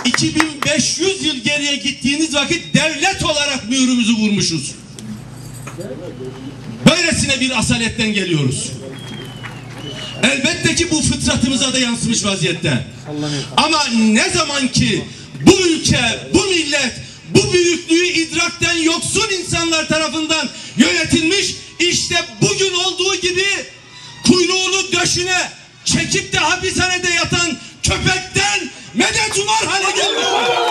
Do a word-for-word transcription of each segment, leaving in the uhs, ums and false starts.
iki bin beş yüz yıl geriye gittiğiniz vakit devlet olarak mührümüzü vurmuşuz. Böylesine bir asaletten geliyoruz. Elbette ki bu fıtratımıza da yansımış vaziyette. Ama ne zaman ki bu ülke, bu millet, bu büyüklüğü idrakten yoksun insanlar tarafından yönetilmiş, işte bugün olduğu gibi kuyruğunu döşüne çekip de hapishanede yatan köpekten medet umar hale geldi.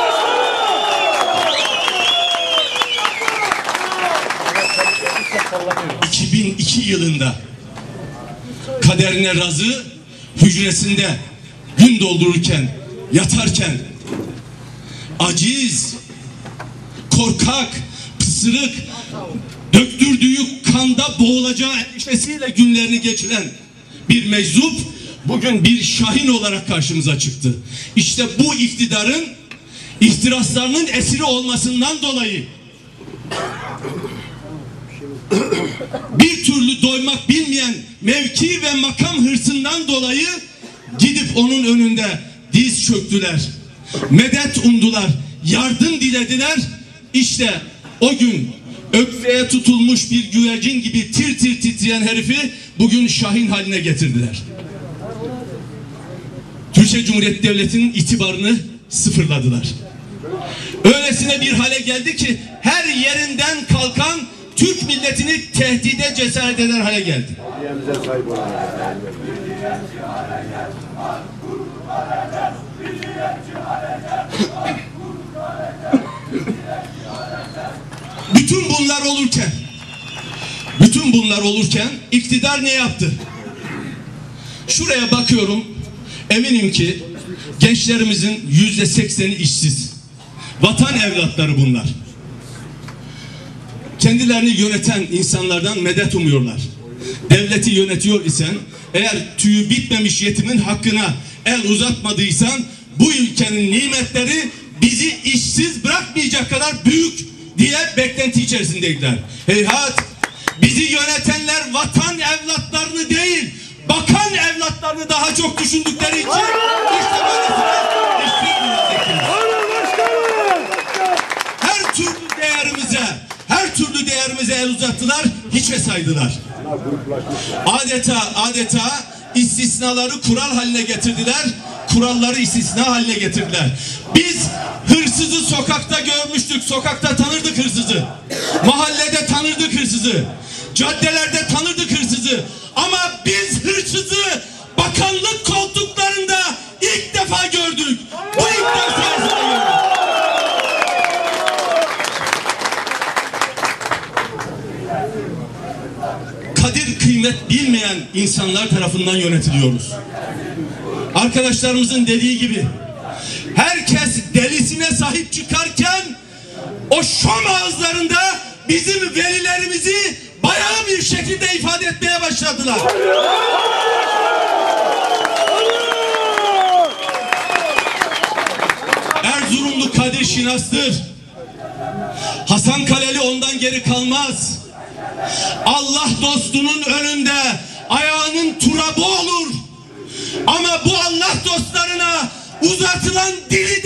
iki bin iki yılında kaderine razı hücresinde gün doldururken, yatarken aciz, korkak, pısırık, döktürdüğü kanda boğulacağı endişesiyle günlerini geçiren bir meczup bugün bir şahin olarak karşımıza çıktı. İşte bu iktidarın ihtiraslarının esiri olmasından dolayı bir türlü doymak bilmeyen mevki ve makam hırsından dolayı gidip onun önünde diz çöktüler. Medet umdular, yardım dilediler. İşte o gün ökfeye tutulmuş bir güvercin gibi tir tir titreyen herifi bugün şahin haline getirdiler. Türkiye Cumhuriyeti Devleti'nin itibarını sıfırladılar. Öylesine bir hale geldi ki her yerinden kalkan Türk milletini tehdide cesaret eder hale geldi. Bütün bunlar olurken, bütün bunlar olurken iktidar ne yaptı? Şuraya bakıyorum, eminim ki gençlerimizin yüzde sekseni işsiz. Vatan evlatları bunlar. Kendilerini yöneten insanlardan medet umuyorlar. Devleti yönetiyor isen, eğer tüyü bitmemiş yetimin hakkına el uzatmadıysan, bu ülkenin nimetleri bizi işsiz bırakmayacak kadar büyük diye beklenti içerisindeydiler. Heyhat, bizi yönetenler vatan evlatlarını değil, bakan evlatlarını daha çok düşündükleri için işte böylesine işsiz bıraktılar. Her türlü değerimize, her türlü değerimize el uzattılar, hiçe saydılar. Adeta, adeta istisnaları kural haline getirdiler, kuralları istisna haline getirdiler. Biz hırsızı sokakta görmüştük, sokakta tanırdık hırsızı. Mahallede tanırdık hırsızı. Caddelerde tanırdık hırsızı. Ama biz hırsızı bakanlık koltuklarında ilk defa gördük. Bu iktidar sayesinde gördük. Kadir kıymet bilmeyen insanlar tarafından yönetiliyoruz. Arkadaşlarımızın dediği gibi herkes delisine sahip çıkarken o şom ağızlarında bizim velilerimizi bayağı bir şekilde ifade etmeye başladılar. Erzurumlu Kadir Şinas'tır. Hasan Kaleli ondan geri kalmaz. Allah dostunun önünde ayağının turabı olur. Ama bu Allah dostlarına uzatılan dili